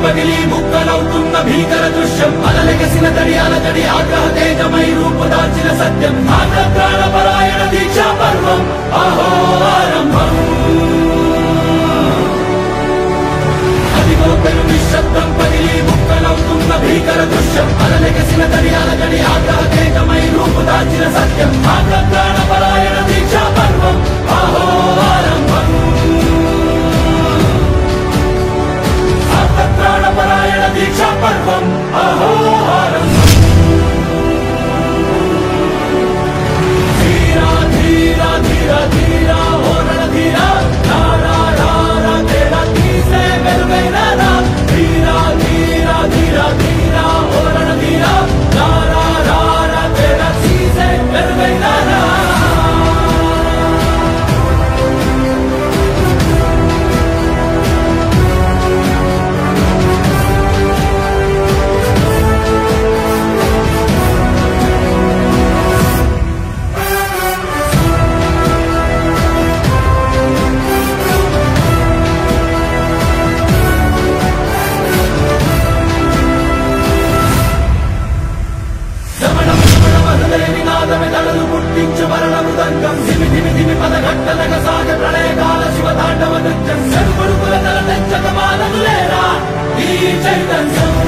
పగిలి ముక్కలవుతున్న భీకర దృశ్యం అలలెగసిన తడి అలజడి ఆగ్రహ తేజమై రూపుదాల్చిన సత్యం ప్రాణపరాయణ దీక్షా పర్వం అహో ఆరంభం అదిగో పెను నిశ్శబ్దం పగిలి ముక్కలవుతున్న భీకర దృశ్యం అలలెగసిన తడి అలజడి ఆగ్రహ తేజమై రూపుదాల్చిన సత్యం ప్రాణపరాయణ దీక్షా పర్వం అహో ఆరంభం ప్రాణపరాయణ దీక్షా పర్వం అహో ఆరంభం ధీరా ధీరా ధీరా ధీరా ఓ రణధీరా రారా రారా తేరా తీసే వెలుగైన రా ధీరా ధీరా ధీరా ధీరా ఓ రణధీరా రారా రారా తేరా తీసే వెలుగైన రా పదఘట్టనగా సాగ ప్రళయకాల శివతాండవ నృత్యం సరుపడుకుల తల తెచ్చక మానదులేరా ఈ చైతన్యం